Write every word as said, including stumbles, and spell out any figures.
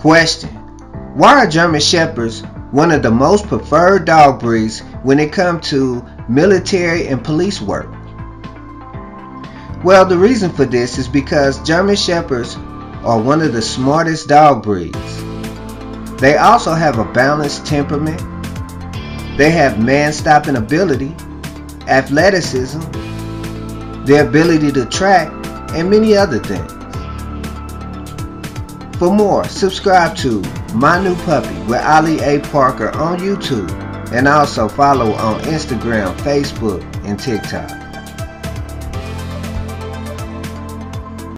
Question: why are German Shepherds one of the most preferred dog breeds when it comes to military and police work? Well, the reason for this is because German Shepherds are one of the smartest dog breeds. They also have a balanced temperament. They have man-stopping ability, athleticism, the ability to track, and many other things. For more, subscribe to My New Puppy with Ali A. Parker on YouTube, and also follow on Instagram, Facebook, and TikTok.